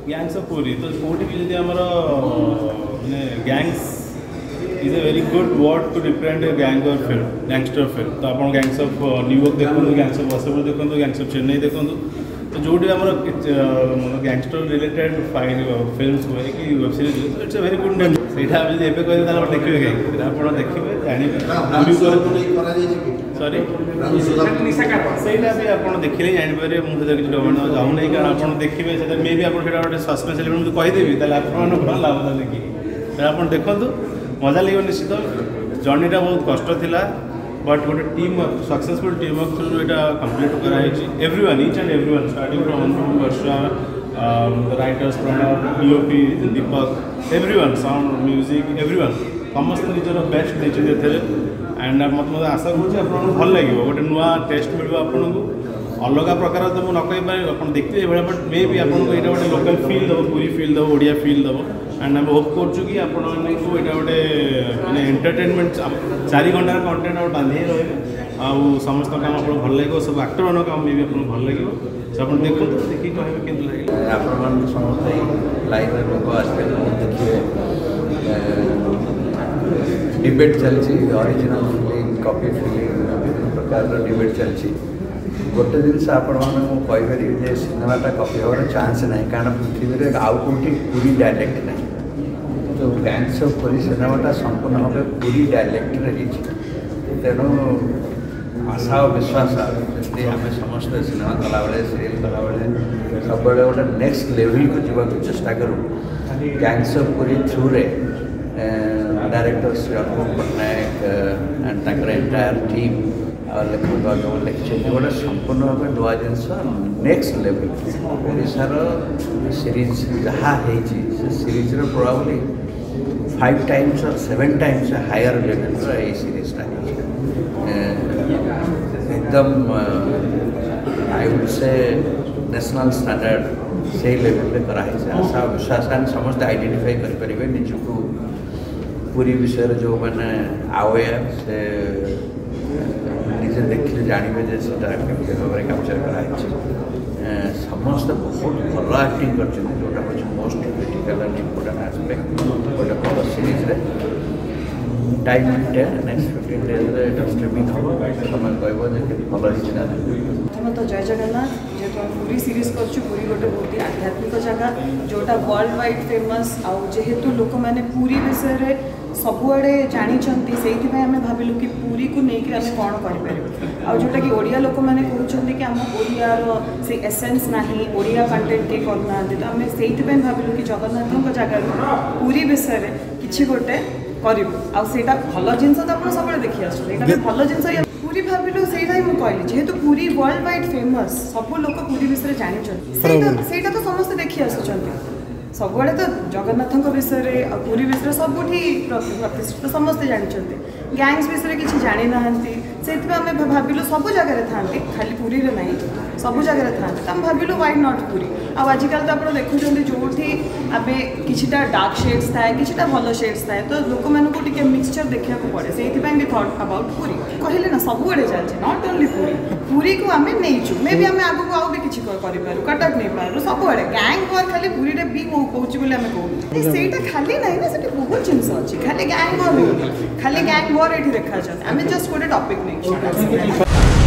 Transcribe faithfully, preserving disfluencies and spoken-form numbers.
gangs of Puri तो कोटी भी जदि हमर माने gangs is a very good word to represent a gang और फिल्म गैंगस्टर फिल्म तो आप गैंग्स ऑफ न्यूयॉर्क देखो गैंग्स ऑफ वासेपुर देखो गैंग्स ऑफ चेन्नई देखो तो जो आम गैंगस्टर रिलेटेड फिल्म्स हुए कि वेब सीरीज हुए it's a very good name ସେଇଟା ଆମେ ଯଦି ଏବେ କହିବେ ତାହେଲେ ଆପଣ ଦେଖିବେ କାହିଁକି ଆପଣ ଦେଖିବେ ଜାଣିବେ ସରି ସେଇଟା ବି ଆପଣ ଦେଖିଲେ ଜାଣିପାରିବେ ମୁଁ ସେଥିରେ କିଛି ଡର ଯାଉନାହିଁ କାରଣ ଆପଣ ଦେଖିବେ ସେଥିରେ ମେ ବି ଆପଣ ସେଇଟା ଗୋଟେ ସସ୍ପେନ୍ସ ଏଲିମେଣ୍ଟ କହିଦେବି ତାହେଲେ ଆପଣଙ୍କର ଭଲ ଲାଭ ଦେଖିକି ତାହେଲେ ଆପଣ ଦେଖନ୍ତୁ ମଜା ଲାଗିବ ନିଶ୍ଚିତ ଜର୍ଣ୍ଣିଟା ବହୁତ କଷ୍ଟ ଥିଲା बट गोटे team work successful team work through यहाँ कम्प्लीट कराई everyone each and everyone starting from Anupam Varsha writers Pranav DOP Deepak everyone sound music everyone समस्त निजर बेस्ट देते एंड मत मत आशा करुँच आपको भल लगे गोटे नुआ टेस्ट मिले आपको अलग प्रकार तो मुझे न कही पारे आप देखते ये बट मे भी आपको ये गोटे लोकल फिल दब पूरी film dub Odia film dub and I'm hope करूँ कि आपको यहाँ गोटे मानने एंटरटेनमेंट चार घंटार कंटेंट आप बांधि रहे आउ समस्त काम आपको भल लगे सब आक्टर मान काम भी आपको भल लगे आप देखो देखिए कहे के लगे आपण समस्त लाइव लोक आसते देखिए डिबेट चलती ओरिजिनल फिल्म कॉपी फिल्म विभिन्न प्रकार डिबेट चलती गोटे जिनस आपपारे जे सिनेमाटा कॉपी हमार चान्स ना कारण पृथ्वी में आउ कौटी पूरी डायलेक्ट ना तो गैंग्स ऑफ पुरी सिनेमाटा संपूर्ण भाव पूरी डायलेक्ट तेणु आशा और विश्वास जमी आम समस्त सिनेमा कला बेले सीरियल कला बेले सब गोटे नेक्स्ट लेवल को जीवाक चेष्टा करूँ गैंग्स ऑफ पुरी थ्रू रे director Shri Anupam Pattnaik and entire team और लेखक जो लिखिं गोटे संपूर्ण भाव नुआ जिनस नेक्स्ट लेवल ओडार सीरीज जहाँ से सीरीज प्रोबाब्ली फाइव टाइम्स और सेवेन टाइम्स हायर लेवल ये सीरीजटा एकदम I would say national standard से लेवल कराई आशा विश्वास समस्त आइडेंटिफाई करेंगे निजक पूरी विषय जो मैंने अवेयर से निजे देखिए जानवे केमी भाव में कैप्चर कराई समस्त बहुत भल आक्टिंग कर जोटा हूँ most critical and important aspect गोटे भल series time next fifteen days streaming हम समय कह भल प्रथम तो जय जगन्नाथ जेहेतु आम पूरी सीरीज करी गोटे बहुत ही आध्यात्मिक जगह जोटा वर्ल्ड वाइड फेमस आउ जेहेतु लोक मैंने पूरी विषय सबुआड़े जानते से आम भाविलु कि पूरी को लेकिन आम कौन कर आउ जोटा कि ओडिया लोक मैंने कहते कि आम ओडियार से एसेंस ना ओडिया कंटेंट किए करना तो आम से भाविलु कि जगन्नाथ जगह पूरी विषय किसी गोटे करूँ आईटा भल जिन तो आप सब देखी आसुँच भल जिन पूरी भाविलु से मुझे कहली जेहेतु पूरी वर्ल्ड वाइड फेमस सब लोग पूरी विषय जानते तो समस्त देखी आसुँच सबुआड़े तो जगन्नाथ विषय पूरी विषय सबुठी प्रतिष्ठित समस्ते जानते गैंग्स विषय किसी जानी ना से आम भाविलु सब जगह था खाली पूरी में ना सब जगह था आम भाविलु वाई नॉट पूरी आजिकल तो आप देखुं जो आम कि डार्क शेड्स थाए कि भल शेड्स थाए तो लोक मानक मिक्सचर देखा पड़े से भी थॉट अबाउट पूरी कहले ना सबुआड़े चलते नॉट ओनली पूरी पूरी को आम नहीं मे भी आम आगे आउ भी किसी करूँ कटक नहीं पार्लु सबुआड़े गैंग वार खाली पूरी में भी कौच बोले आम कहूँ ସେଇଟା ଖାଲି ନାହିଁ ନା ସେଠି ବହୁତ ଜିନିଷ ଅଛି ଖାଲି ଗ୍ୟାଙ୍ଗ ୱାର୍ ଖାଲି ଗ୍ୟାଙ୍ଗ ୱାର୍ ଏଠି ଦେଖାଯାଉଛି ଆମେ ଜଷ୍ଟ ଗୋଟେ ଟପିକ୍ ନେଇଛୁ